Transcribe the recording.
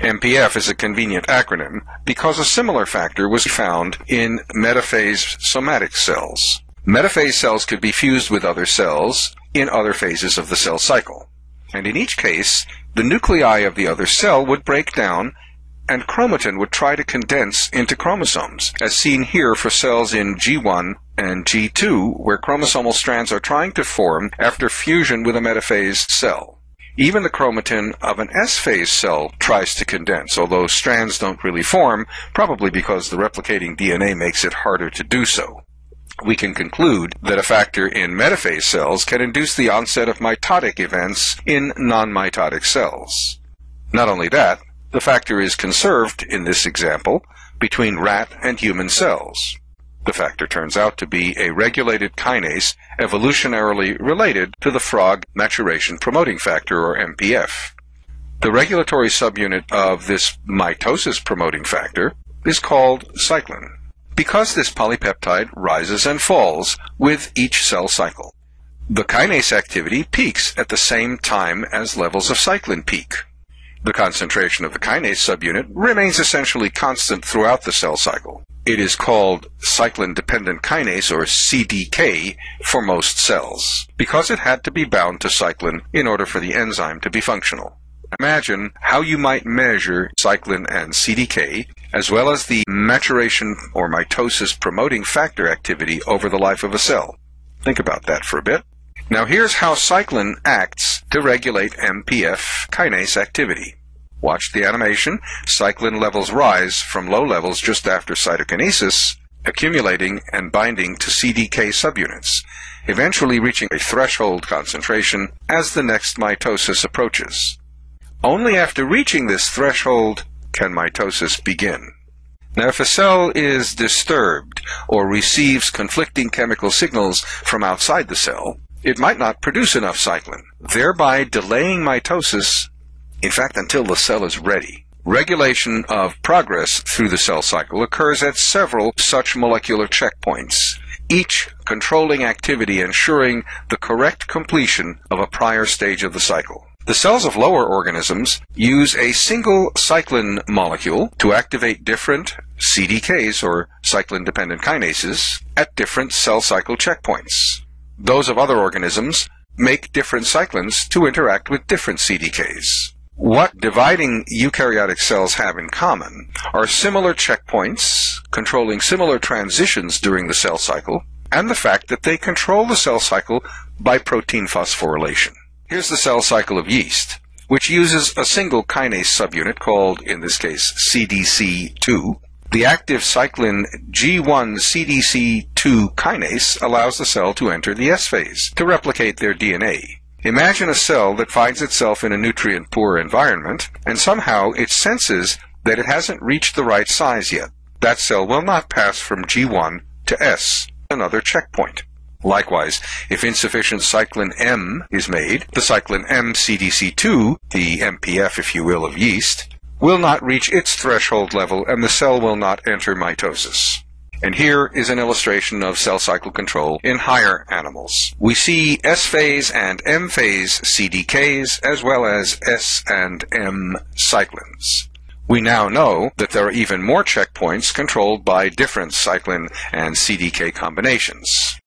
MPF is a convenient acronym because a similar factor was found in metaphase somatic cells. Metaphase cells could be fused with other cells in other phases of the cell cycle. And in each case, the nuclei of the other cell would break down and chromatin would try to condense into chromosomes, as seen here for cells in G1 and G2, where chromosomal strands are trying to form after fusion with a metaphase cell. Even the chromatin of an S-phase cell tries to condense, although strands don't really form, probably because the replicating DNA makes it harder to do so. We can conclude that a factor in metaphase cells can induce the onset of mitotic events in non-mitotic cells. Not only that, the factor is conserved, in this example, between rat and human cells. The factor turns out to be a regulated kinase evolutionarily related to the frog maturation promoting factor, or MPF. The regulatory subunit of this mitosis promoting factor is called cyclin, because this polypeptide rises and falls with each cell cycle. The kinase activity peaks at the same time as levels of cyclin peak. The concentration of the kinase subunit remains essentially constant throughout the cell cycle. It is called cyclin-dependent kinase, or CDK, for most cells, because it had to be bound to cyclin in order for the enzyme to be functional. Imagine how you might measure cyclin and CDK, as well as the maturation or mitosis promoting factor activity over the life of a cell. Think about that for a bit. Now here's how cyclin acts to regulate MPF kinase activity. Watch the animation. Cyclin levels rise from low levels just after cytokinesis, accumulating and binding to CDK subunits, eventually reaching a threshold concentration as the next mitosis approaches. Only after reaching this threshold can mitosis begin. Now, if a cell is disturbed or receives conflicting chemical signals from outside the cell, it might not produce enough cyclin, thereby delaying mitosis, in fact, until the cell is ready. Regulation of progress through the cell cycle occurs at several such molecular checkpoints, each controlling activity ensuring the correct completion of a prior stage of the cycle. The cells of lower organisms use a single cyclin molecule to activate different CDKs, or cyclin-dependent kinases, at different cell cycle checkpoints. Those of other organisms make different cyclins to interact with different CDKs. What dividing eukaryotic cells have in common are similar checkpoints controlling similar transitions during the cell cycle, and the fact that they control the cell cycle by protein phosphorylation. Here's the cell cycle of yeast, which uses a single kinase subunit called, in this case, CDC2. The active cyclin G1 CDC2 kinase allows the cell to enter the S phase to replicate their DNA. Imagine a cell that finds itself in a nutrient-poor environment, and somehow it senses that it hasn't reached the right size yet. That cell will not pass from G1 to S, another checkpoint. Likewise, if insufficient cyclin M is made, the cyclin M CDC2, the MPF, if you will, of yeast, will not reach its threshold level and the cell will not enter mitosis. And here is an illustration of cell cycle control in higher animals. We see S-phase and M-phase CDKs as well as S and M cyclins. We now know that there are even more checkpoints controlled by different cyclin and CDK combinations.